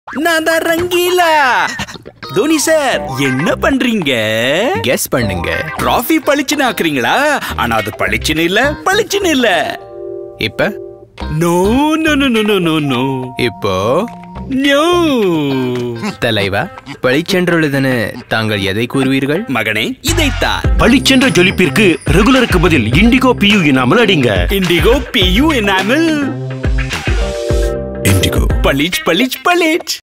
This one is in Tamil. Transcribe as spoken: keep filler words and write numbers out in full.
நான் தான் ரங்கீலா. தோனி சார் என்ன பண்றீங்க? கெஸ் பண்ணுங்க. டிராஃபி பளிச்சுன்னு ஆக்குறீங்களா? ஆனா அது பளிச்சுன்னு இல்ல, பளிச்சுன்னு இல்ல. இப்ப no no no no no no. இப்போ நோ. தலைவா, பளிச்சென்றுள்ளதென தாங்கள் எதை கூறுவீர்கள்? மகனே, இதைத்தான். பளிச்சென்ற ஜொலிப்பிற்கு ரெகுலருக்கு பதில் இண்டிகோ பியூ எனாமல் அடிங்க. இண்டிகோ பியூ எனாமல். இண்டிகோ பளிச் பளிச் பளிச்.